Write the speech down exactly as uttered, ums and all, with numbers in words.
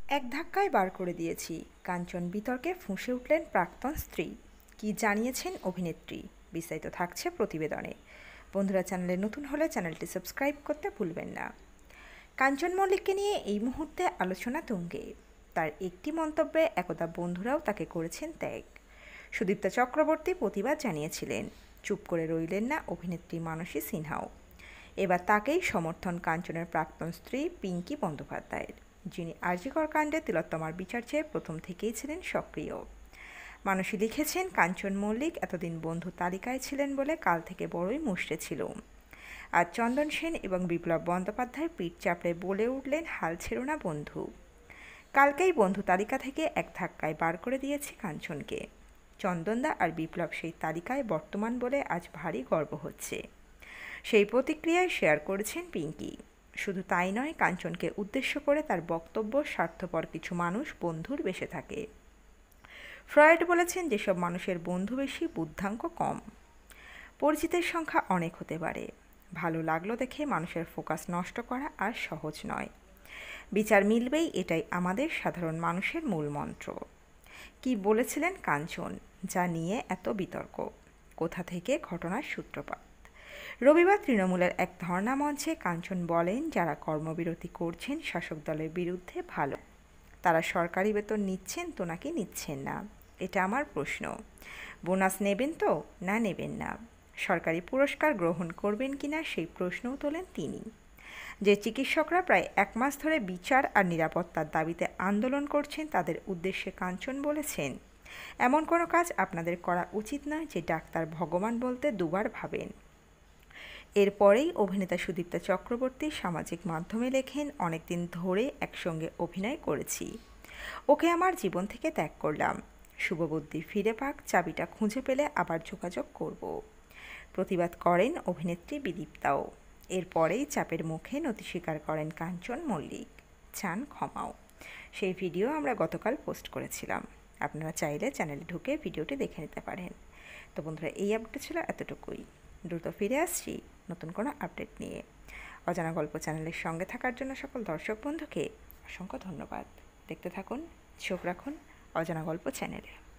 এক ধাক্কায় বার করে দিয়েছি, কাঞ্চন বিতর্কে ফুঁসে উঠলেন প্রাক্তন স্ত্রী। কি জানিয়েছেন অভিনেত্রী, বিস্তারিত থাকছে প্রতিবেদনে। বন্ধুরা, চ্যানেলে নতুন হলে চ্যানেলটি সাবস্ক্রাইব করতে ভুলবেন না। কাঞ্চন মল্লিককে নিয়ে এই মুহূর্তে আলোচনা তুঙ্গে। তার একটি মন্তব্যে একদা বন্ধুরাও তাকে করেছেন ত্যাগ। সুদীপ্তা চক্রবর্তী প্রতিবাদ জানিয়েছিলেন, চুপ করে রইলেন না অভিনেত্রী মানসী সিনহাও। এবার তাকেই সমর্থন কাঞ্চনের প্রাক্তন স্ত্রী পিঙ্কি বন্দ্যোপাধ্যায়ের, যিনি আরজিকর কাণ্ডে তিলোত্তমার বিচার চেয়ে প্রথম থেকেই ছিলেন সক্রিয়। মানসী লিখেছেন, কাঞ্চন মল্লিক এতদিন বন্ধু তালিকায় ছিলেন বলে কাল থেকে বড়ই মুষড়ে ছিল। আর চন্দন সেন এবং বিপ্লব বন্দ্যোপাধ্যায় পিঠ চাপড়ে বলে উঠলেন, হাল ছেড়ো না বন্ধু। কালকেই বন্ধু তালিকা থেকে এক ধাক্কায় বার করে দিয়েছে কাঞ্চনকে। চন্দনদা আর বিপ্লব সেই তালিকায় বর্তমান বলে আজ ভারী গর্ব হচ্ছে। সেই প্রতিক্রিয়ায় শেয়ার করেছেন পিঙ্কি। শুধু তাই নয়, কাঞ্চনকে উদ্দেশ্য করে তার বক্তব্য, স্বার্থপর কিছু মানুষ বন্ধুর বেশে থাকে। ফ্রয়েড বলেছেন, যেসব মানুষের বন্ধু বেশি, বুদ্ধাঙ্ক কম। পরিচিতের সংখ্যা অনেক হতে পারে, ভালো লাগলো দেখে মানুষের ফোকাস নষ্ট করা আর সহজ নয়। বিচার মিলবেই, এটাই আমাদের সাধারণ মানুষের মূল মন্ত্র। কি বলেছিলেন কাঞ্চন, যা নিয়ে এত বিতর্ক? কোথা থেকে ঘটনার সূত্রপাত? রবিবার তৃণমূলের এক ধর্ণা মঞ্চে কাঞ্চন বলেন, যারা কর্মবিরতি করছেন শাসক দলের বিরুদ্ধে ভালো, তারা সরকারি বেতন নিচ্ছেন তো নাকি নিচ্ছেন না, এটা আমার প্রশ্ন। বোনাস নেবেন তো না নেবেন না, সরকারি পুরস্কার গ্রহণ করবেন কিনা সেই প্রশ্নও তোলেন তিনি। যে চিকিৎসকরা প্রায় এক মাস ধরে বিচার আর নিরাপত্তার দাবিতে আন্দোলন করছেন, তাদের উদ্দেশ্যে কাঞ্চন বলেছেন, এমন কোনো কাজ আপনাদের করা উচিত নয় যে ডাক্তার ভগবান বলতে দুবার ভাবেন। এরপরেই অভিনেতা সুদীপ্তা চক্রবর্তী সামাজিক মাধ্যমে লেখেন, অনেকদিন ধরে একসঙ্গে অভিনয় করেছি, ওকে আমার জীবন থেকে ত্যাগ করলাম। শুভবুদ্ধি ফিরে পাক, চাবিটা খুঁজে পেলে আবার যোগাযোগ করব। প্রতিবাদ করেন অভিনেত্রী বিদীপ্তাও। এরপরেই চাপের মুখে নতি স্বীকার করেন কাঞ্চন মল্লিক, চান ক্ষমাও। সেই ভিডিও আমরা গতকাল পোস্ট করেছিলাম, আপনারা চাইলে চ্যানেলে ঢুকে ভিডিওটি দেখে নিতে পারেন। তো বন্ধুরা, এই আপডেট ছিল এতটুকুই। দ্রুত ফিরে আসছি নতুন কোনো আপডেট নিয়ে। অজানা গল্প চ্যানেলের সঙ্গে থাকার জন্য সকল দর্শক বন্ধুকে অসংখ্য ধন্যবাদ। দেখতে থাকুন, চোখ রাখুন অজানা গল্প চ্যানেলে।